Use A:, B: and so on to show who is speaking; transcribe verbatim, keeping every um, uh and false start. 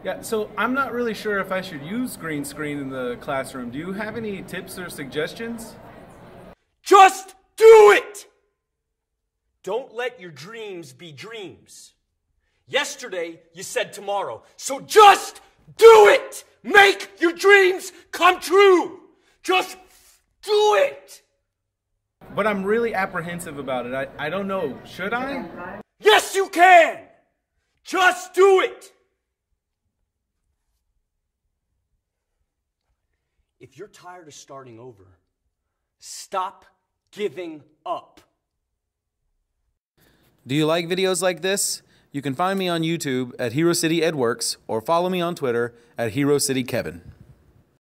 A: Yeah, so I'm not really sure if I should use green screen in the classroom. Do you have any tips or suggestions?
B: Just do it! Don't let your dreams be dreams. Yesterday, you said tomorrow. So just do it! Make your dreams come true! Just do it!
A: But I'm really apprehensive about it. I, I don't know. Should I?
B: Yes, you can! Just do it! If you're tired of starting over, stop giving up.
C: Do you like videos like this? You can find me on YouTube at Hero City Edworks or follow me on Twitter at Hero City Kevin.